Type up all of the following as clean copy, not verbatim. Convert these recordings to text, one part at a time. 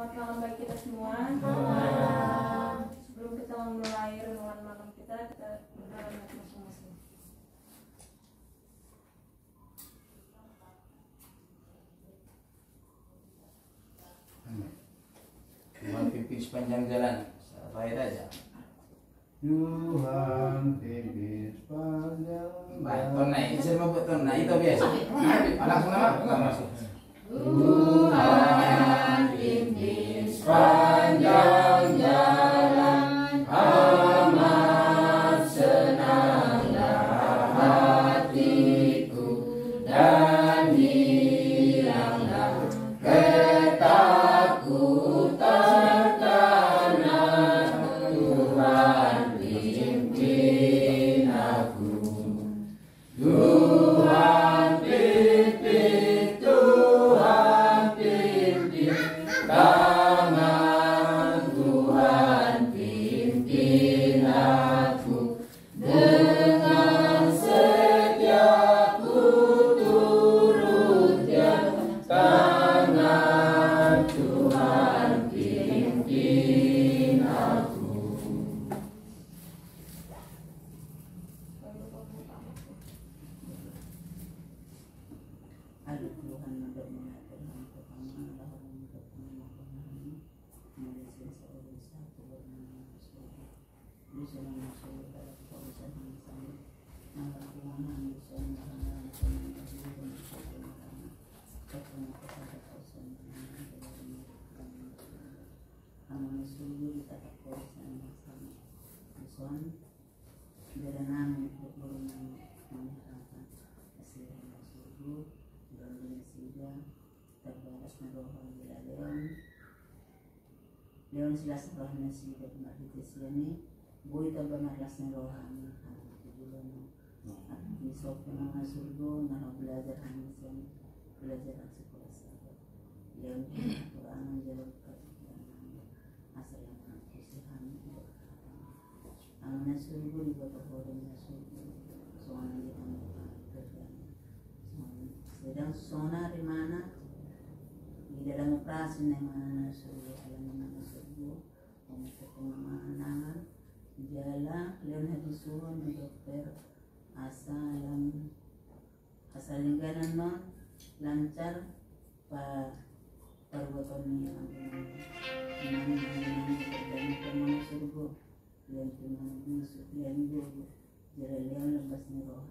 Selamat malam bagi kita semua. Sebelum kita memulai renungan malam kita berdoa masing-masing. Tuhan pimpin sepanjang jalan, sampai aja. Tuhan pimpin sepanjang Baik, ton naik, saya mau buat ton naik itu biasa. Langsung nama, nggak masuk. Tuhan pimpin sepanjang jalan, amat senanglah hatiku dan hilanglah ketakutan karena Tuhan pimpin aku. Tuhan pimpin, Tuhan pimpin, tangan Tuhan pimpin aku, dengan setia ku turut dia, tangan Tuhan pimpin aku. Aduh Tuhan untuk mengaturkan pertama lahir untuk mengaturkan Malaysia seorang satu bernama Surga bisa masuk dalam kawasan yang sama nama Tuhan bisa mengenal dengan kehidupan sederhana ketemu kepada kawasan yang aman surga di tata kawasan yang sama Tuhan berenang untuk berenang menyehatkan hasil surga dan Indonesia terbatas merohon bila Leon silas rohani sida marhitesiani boy tabanarlas rohani bulan di sopnya nama surga nah belajar hanisian belajar sekolah sahabat Leon Quran menjawab pertanyaan asal yang kesihan amanah surga di bawah hodanya surga soalnya kita sedang sona di mana di dalam operasi di mana surga dalam mana surga untuk pengamanangan jala leon hadisuan di dokter asal lingkaran non lancar perbuatan yang mana surga leon masuk leon dulu jala leon lepas roh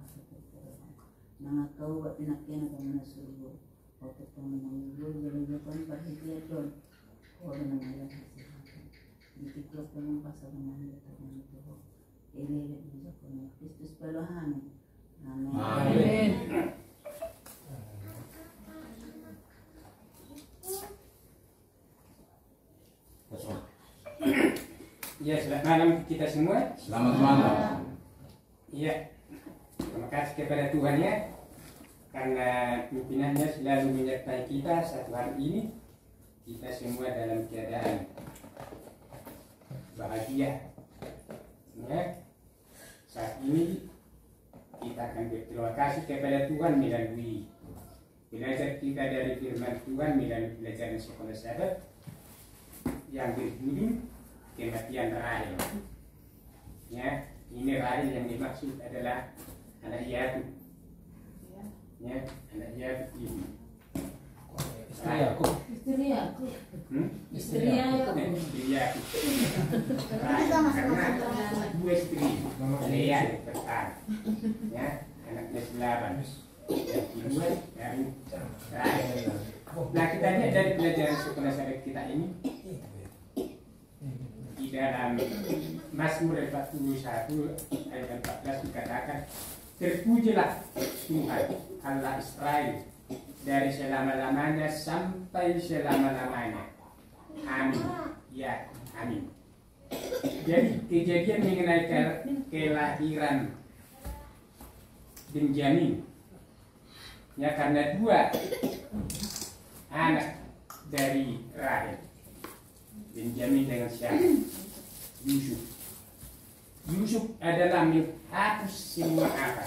nang kau buat pinakyan ke mana surga waktu teman jalan-jalan perhatian don orang yang hasil di tiktok memang pasal mana teman itu ini bisa punya Kristus peluhan amin. Ya, selamat malam kita semua. Selamat malam. Iya, terima kasih kepada Tuhan ya, karena pimpinannya selalu menyertai kita satu hari ini. Kita semua dalam keadaan bahagia. Ya, saat ini kita akan berterima kasih kepada Tuhan melalui belajar kita dari firman Tuhan melalui pelajaran sekolah sahabat yang berjudul kematian Rahel. Ya, ini Rahel yang dimaksud adalah anak Yakub. Ya, anak Yakub ini. Istri aku. Istri aku. Istri Yakub. Karena dua istri, Lea yang pertama, ya, anaknya Laban. Yang kedua dari Rahel. Nah, kita lihat dari pelajaran sekolah sahabat kita ini. Di dalam Mazmur 41 ayat 14 dikatakan, terpujilah Tuhan Allah Israel dari selama-lamanya sampai selama-lamanya. Amin. Ya, amin. Jadi kejadian mengenai kelahiran Benjamin, ya, karena dua anak dari Rahel, Benjamin dengan siapa? Yusuf. Yusuf adalah menghapus semua apa?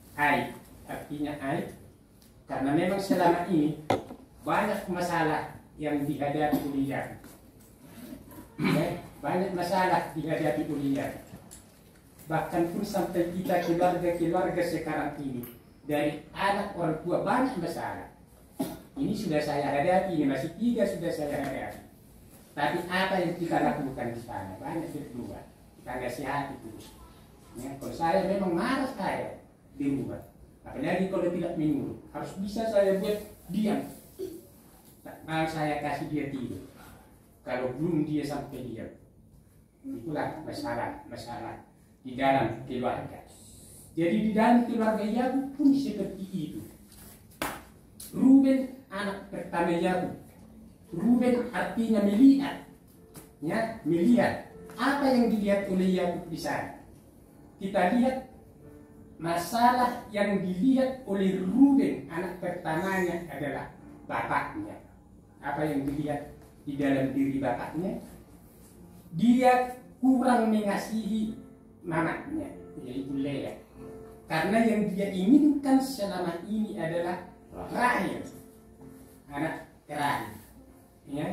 Aib. Artinya aib. Karena memang selama ini banyak masalah yang dihadapi oleh Yakub. Ya, banyak masalah dihadapi oleh Yakub. Bahkan pun sampai kita keluarga sekarang ini, dari anak orang tua banyak masalah. Ini sudah saya hadapi, ini masih 3 sudah saya hadapi. Tapi apa yang kita lakukan di sana? Banyak berdua. Kita nasihati terus. Ya, kalau saya memang marah saya di rumah. Apalagi kalau tidak menurut. Harus bisa saya buat diam. Tak mau saya kasih dia tidur. Kalau belum dia sampai diam. Itulah masalah di dalam keluarga. Jadi di dalam keluarga Yakub pun seperti itu. Ruben anak pertama Yakub. Ruben artinya melihat. Ya, melihat. Apa yang dilihat oleh Yakub di sana? Kita lihat masalah yang dilihat oleh Ruben anak pertamanya adalah bapaknya. Apa yang dilihat di dalam diri bapaknya? Dia kurang mengasihi mamanya, yaitu Lea. Karena yang dia inginkan selama ini adalah Rahel, anak terakhir, ya,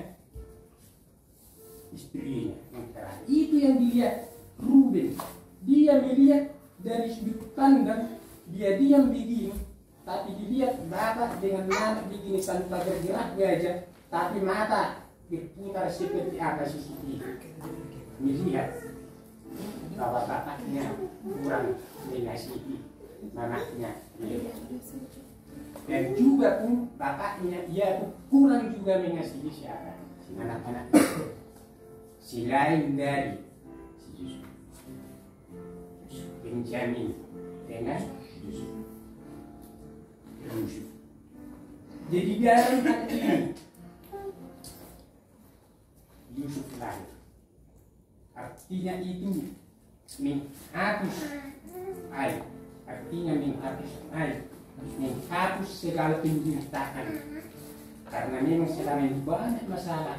istrinya yang terakhir. Itu yang dilihat Ruben. Dia melihat dari sudut pandang, dia diam begini, tapi dilihat bapak dengan anak begini tanpa bergerak wajah, tapi mata berputar seperti apa CCTV. Melihat bahwa bapaknya kurang mengasihi mamanya. Dan juga pun bapaknya ia kurang juga mengasihi siapa? Anak-anaknya. Selain dari Benjamin dengan Yusuf. Jadi dalam hal ini Yusuf lahir. Artinya itu menghapus air. Artinya menghapus air. Menghapus segala penderitaan. Karena memang selama ini banyak masalah.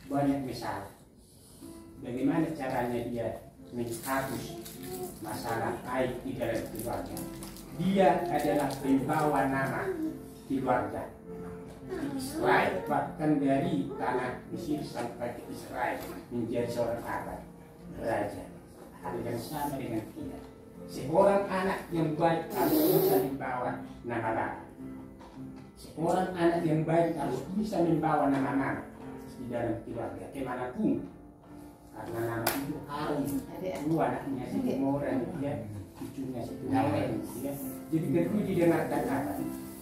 Bagaimana caranya dia menghapus masalah aib di dalam keluarga? Dia adalah pembawa nama keluarga di Israel, bahkan dari tanah Mesir sampai ke Israel menjadi seorang raja. Hal yang sama dengan kita. Seorang anak yang baik harus bisa membawa nama bapak. Seorang anak yang baik harus bisa membawa nama di dalam keluarga kemanapun. Karena nama itu harum, dua anaknya semua orang dia, cucunya orang dia. Jadi kedua didengarkan apa?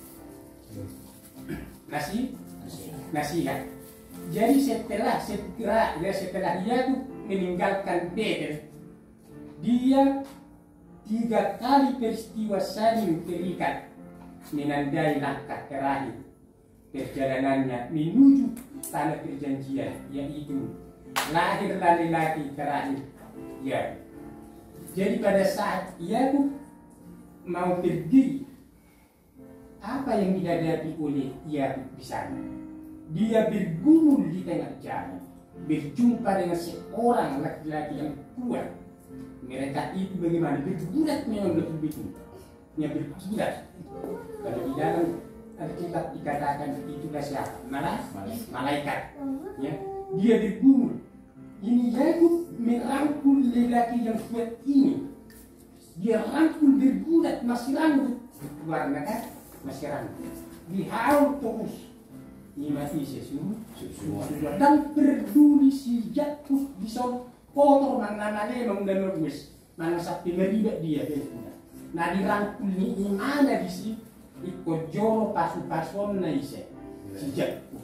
Nasihat. Jadi setelah dia meninggalkan Betel, dia 3 kali peristiwa saling terikat menandai langkah terakhir perjalanannya menuju tanah perjanjian, yaitu lahirlah lelaki terakhir Yakub. Jadi pada saat Yakub mau pergi, apa yang dihadapi oleh Yakub di sana? Dia bergumul di tengah jalan, berjumpa dengan seorang laki-laki yang kuat. Mereka itu bagaimana? Berbulat memang betul-betul. Ya berbulat. Kalau di dalam Alkitab dikatakan itulah siapa? Malaikat. Ya, dia bergumul. Ini Yakub merangkul lelaki yang kuat ini. Dia rangkul berbulat, masih rambut. Warna kan? Masih rambut. Dihaul terus. Ini mati sesuatu. Dan peduli si Yakub bisa kotor mana memang dan nubis. Mana sapi meribet dia. Nah dirangkul ini mana di sini? Ikut joro pasu-pasun na isi. Si Yakub.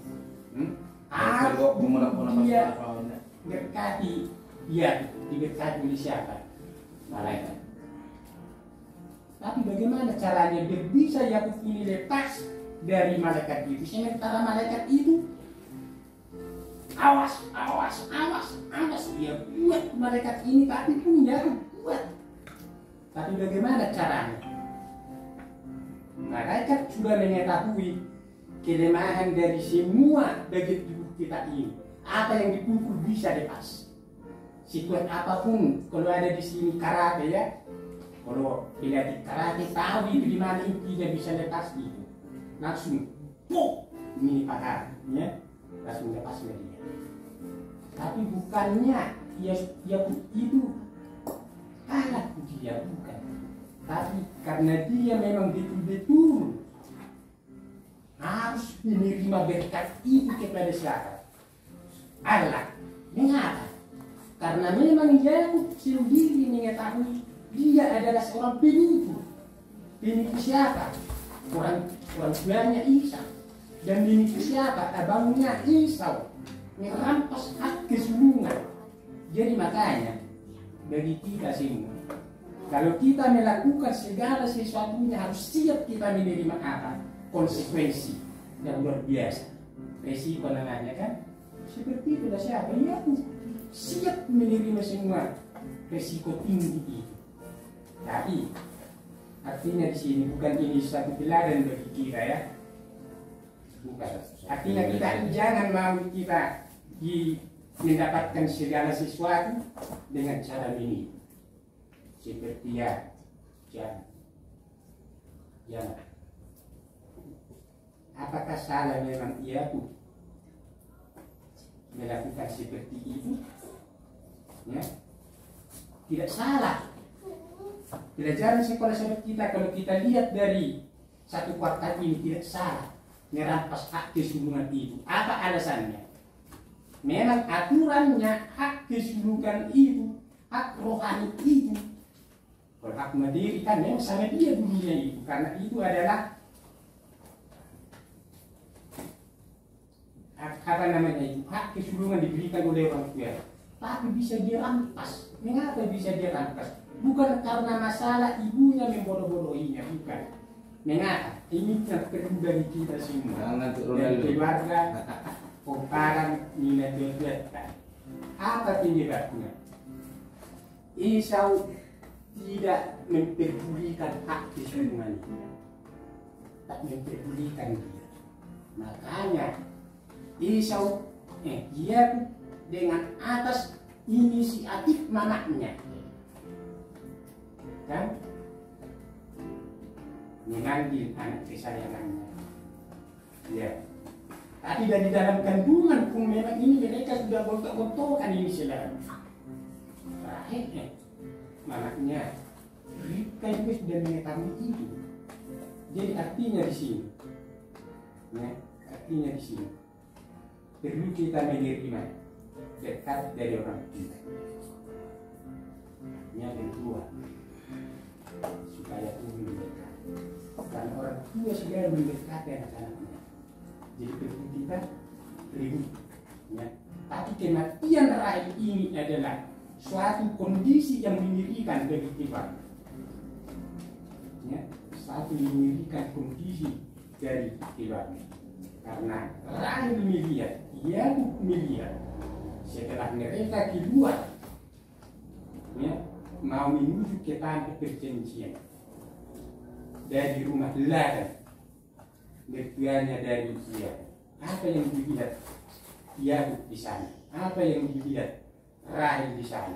Dia berkati dia diberkati oleh siapa? Malaikat. Tapi bagaimana caranya dia bisa Yakub ini lepas dari malaikat itu? Sementara malaikat itu awas dia buat malaikat ini, tapi pun Yakub buat. Tapi bagaimana caranya? Malaikat sudah mengetahui kelemahan dari semua bagian tubuh kita ini. Apa yang dipukul bisa lepas. Sekuat apapun, kalau ada di sini karate ya, kalau pelatih karate tahu itu di mana intinya bisa lepas itu, langsung puk ini patah, ya. langsung lepas media. Tapi bukannya dia itu kalah dia, bukan. Tapi karena dia memang betul-betul harus menerima berkat itu kepada siapa? Allah. Mengapa? Karena memang Yakub sendiri mengetahui dia adalah seorang penipu. Penipu siapa? Orang tuanya Ishak. Dan menipu siapa? Abangnya Esau. Merampas hak kesulungan. Jadi makanya bagi kita semua, kalau kita melakukan segala sesuatunya harus siap kita menerima apa? Konsekuensi yang luar biasa. Resiko namanya kan? Seperti itulah siapa? Ya, siap menerima semua resiko tinggi itu. Tapi artinya di sini bukan ini satu teladan bagi kita ya. Bukan. Artinya kita jangan mau kita mendapatkan segala sesuatu dengan cara ini. Seperti ya, jangan. Apakah salah memang ia tuh melakukan seperti itu? Ya, tidak salah. Pelajaran sekolah seperti kita, kalau kita lihat dari satu kuartal ini tidak salah merampas hak kesulungan itu. Apa alasannya? Memang aturannya hak kesulungan itu, hak rohani itu. Kalau hak materi kan memang sama dia dunia itu, karena itu adalah apa namanya itu, hak kesulungan diberikan oleh orang tua. Tapi bisa dirampas. Mengapa bisa dirampas? Bukan karena masalah ibunya membodoh-bodohinya, bukan. Mengapa? Ini yang perlu dari kita semua. Dari keluarga, komparan, nilai berbuatan. Apa penyebabnya? Esau tidak memperdulikan hak kesulungan itu. Tak memperdulikan dia. Makanya Esau dia dengan atas inisiatif mamanya kan mengambil anak kesayangannya ya. Tapi dari dalam kandungan pun memang ini mereka sudah gontok-gontokan ini selalu. Terakhirnya mamanya Ribka juga sudah mengetahui itu. Jadi artinya di sini ya, artinya di sini perlu kita menerima dekat dari orang tua. Yang kedua, supaya tumbuh dekat. Karena orang tua sudah mendekati anak-anaknya. Jadi perlu kita ribut. Ya. Tapi kematian rahim ini adalah suatu kondisi yang mengerikan bagi kita. Ya. Suatu mengerikan kondisi dari kita. Karena rahim melihat, ia melihat setelah mereka keluar ya, mau menuju ke tanah perjanjian dari rumah Ladan, mertuanya dari dia. Apa yang dilihat Yakub di sana? Apa yang dilihat Rahel di sana?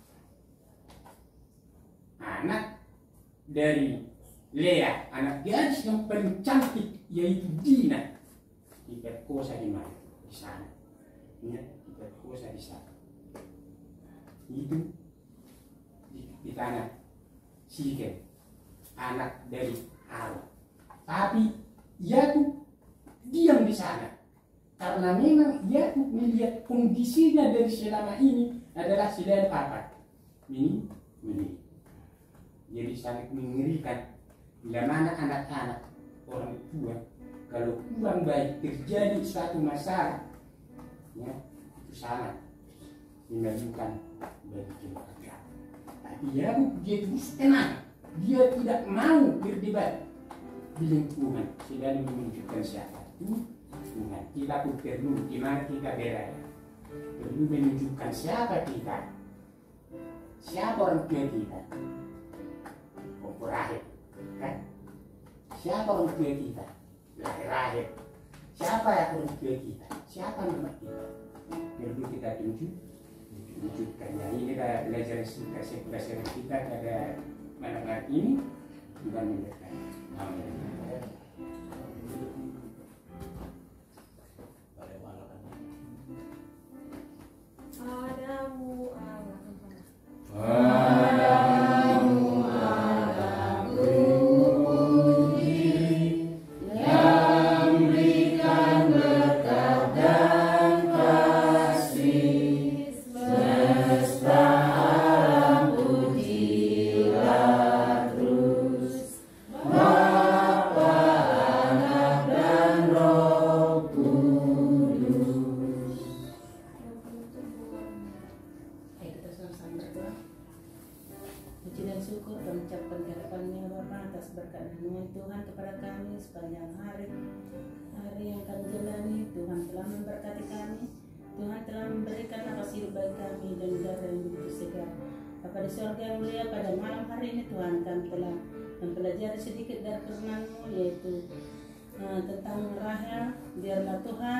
Anak dari Lea, anak gadis yang paling cantik yaitu Dina, diperkosa di mana? Di sana. Ya, diperkosa di sana. Itu di tanah Sikem, anak dari Harun. Tapi Yakub diam di sana karena memang Yakub melihat kondisinya dari selama ini adalah sedang apa? Ini. Jadi sangat mengerikan bila mana anak-anak orang tua kalau kurang baik terjadi suatu masalah, ya, itu sangat mengerikan bagi keluarga. Tapi Yakub dia terus tenang, dia tidak mau berdebat di lingkungan, sedang menunjukkan siapa itu. Dengan kita pun perlu gimana kita berada, perlu menunjukkan siapa kita, siapa orang tua kita, Rahel, kan? Siapa orang tua kita, Rahel, siapa ya orang tua kita, siapa nama kita, perlu kita tunjukkannya. Ini adalah belajar singkat kita pada malam ini bukan mendekat. Amin. Adamu Allah. Kita sama-sama berdoa. Puji dan syukur dan ucapkan kehadiran-Nya Bapa atas berkat dan naungan Tuhan kepada kami sepanjang hari yang kami jalani. Tuhan telah memberkati kami. Tuhan telah memberikan nafas hidup bagi kami dan udara yang begitu segar. Bapa di surga yang mulia, pada malam hari ini Tuhan kami telah mempelajari sedikit dari firman-Mu, yaitu tentang Rahel. Biarlah Tuhan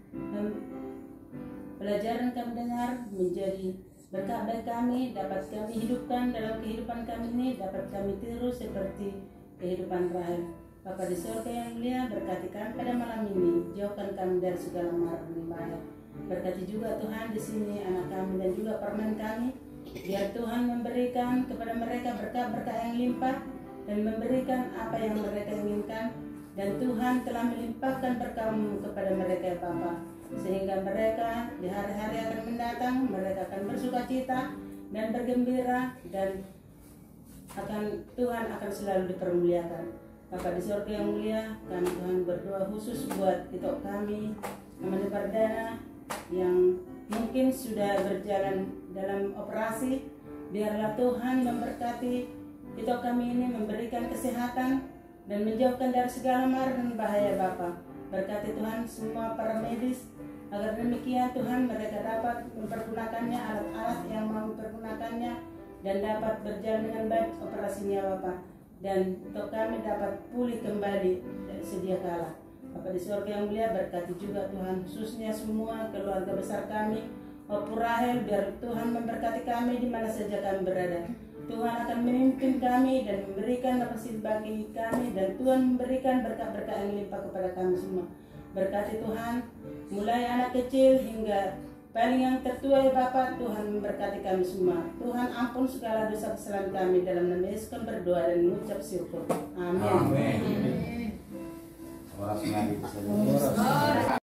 pelajaran kami dengar menjadi berkat bagi kami, dapat kami hidupkan dalam kehidupan kami ini, dapat kami tiru seperti kehidupan Rahel. Bapa di surga yang mulia, berkati kami pada malam ini, jauhkan kami dari segala mara dan bahaya. Berkati juga Tuhan di sini anak kami dan juga permen kami, biar Tuhan memberikan kepada mereka berkat-berkat yang limpah dan memberikan apa yang mereka inginkan. Dan Tuhan telah melimpahkan berkat-Mu kepada mereka ya Bapa, sehingga mereka di hari-hari akan mendatang mereka akan bersukacita dan bergembira, dan Tuhan akan selalu dipermuliakan. Bapa di surga yang mulia, kami Tuhan berdoa khusus buat titok kami Amanah Perdana yang mungkin sudah berjalan dalam operasi. Biarlah Tuhan memberkati titok kami ini, memberikan kesehatan dan menjauhkan dari segala mara dan bahaya Bapa. Berkati Tuhan semua para medis, agar demikian Tuhan mereka dapat mempergunakannya, alat-alat yang mau mempergunakannya, dan dapat berjalan dengan baik operasinya Bapa. Dan untuk kami dapat pulih kembali dari sedia kala. Bapa di surga yang mulia, berkati juga Tuhan khususnya semua keluarga besar kami, Opur Rahel, biar Tuhan memberkati kami di mana saja kami berada. Tuhan akan memimpin kami dan memberikan nafas bagi kami, dan Tuhan memberikan berkat-berkat yang limpah kepada kami semua. Berkati Tuhan, mulai anak kecil hingga paling yang tertua ya Bapa, Tuhan memberkati kami semua. Tuhan ampun segala dosa kesalahan kami, dalam nama Yesus kami berdoa dan mengucap syukur. Amin. Amin. Orang senang itu saja.